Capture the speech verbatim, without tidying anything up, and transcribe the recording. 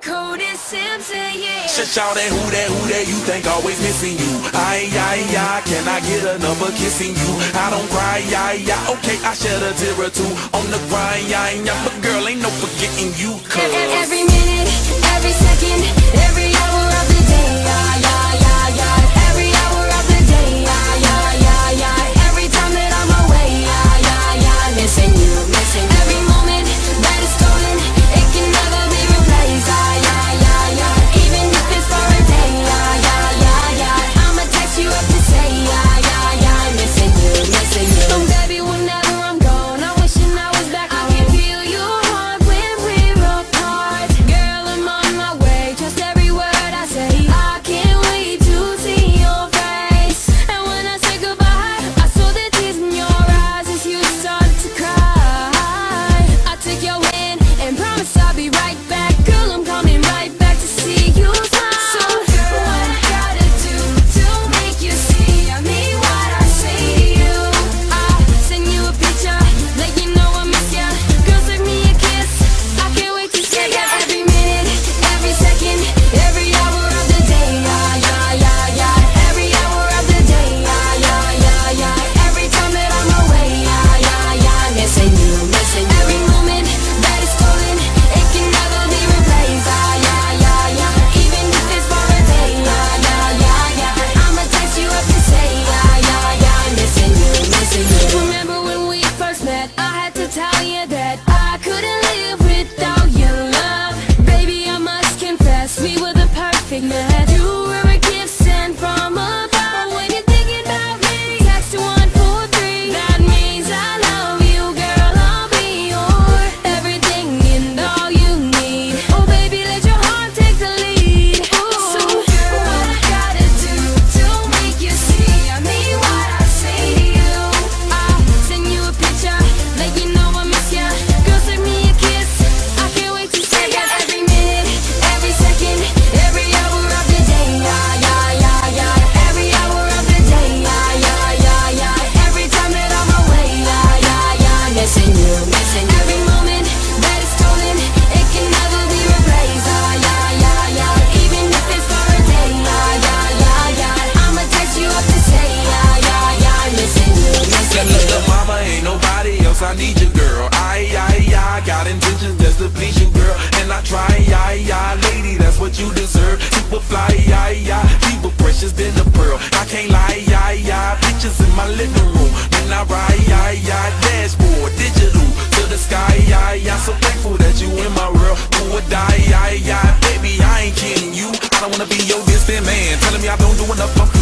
Cody Simpson, yeah. Shut y'all that who that who that you think always missing you. Ay, ay, ay, can I get another kissing you? I don't cry, ay, ay, okay, I shed a tear or two on the grind, ay, ay, but girl, ain't no forgetting you, cause every minute, every second, every hour of the day, ay, ay, ay, ay. Every hour of the day, ay, ay, ay, ay. Every time that I'm away, ay, ay, ay. Missing you, missing you. Every moment that is stolen, it can never be replaced, ay, ay, ay, ay. Even if it's for a day, ay, ay, ay, ay. I'ma text you up to say, ay, ay, ay. Missing you, missing you. Oh baby, whenever I'm gone, I'm wishing I was back home. I can feel your heart when we're apart. Girl, I'm on my way, trust every word I say. I can't wait to see your face. And when I say goodbye, I saw the tears in your eyes as you start to cry. I took your hand and promised I'll be right back. Girl, I'm coming right back to see you smile. So girl, what I gotta do to make you see I mean what I say to you? I send you a picture, let you know I miss ya. Girl, send me a kiss, I can't wait to see ya. Every minute, every second, every hour of the day, ay, ay, ay, ay. Every hour of the day, ay, ay, ay, ay. Every time that I'm away, ay, ay, ay. Missing you, missing you. Every moment that is stolen, it can never be replaced, ay, ay, ay, ay. Even if it's for a day, ay, ay, ay, ay. I'ma text you up to say, ay, ay, ay. Missing you, missing you. Remember when we first met, I had to tell you that I couldn't live without your love. Baby, I must confess, we were the perfect match. You were a gift sent from above. When you're thinking about me, text to one four three. That means I love you, girl, I'll be your everything and all you need. Oh baby, let your heart take the lead. Ooh. So girl, what I gotta do to make you see I mean what I say to you? I send you a picture, let you know I miss ya. Girl, send me a kiss, I can't wait to see ya. Every minute, every second, every hour of the day, ay, ay, ay, ay. Every hour of the day, ay, ay, ay, ay. Every time that I'm away, ay, ay, ay. Missing you, missing you. Every moment that is stolen, it can never be replaced, ay, ay, ay, ay. Even if it's for a day, ay, ay, ay, ay. I'ma text you up to say, ay, ay, ay. Missing you, missing you. little mama, ain't nobody else, I need you, girl. Ay, ay, ay, got intentions just to please you, girl. And I try, ay, ay, lady, that's what you deserve. Super fly, ay, ay, people precious than a pearl. I can't lie, ay, ay, pictures in my living room. When I ride, ay, ay, dashboard, digital to the sky, ay, ay. So thankful that you in my world. Do or die, ay, ay, baby, I ain't kidding you. I don't wanna be your distant man, telling me I don't do enough. I'm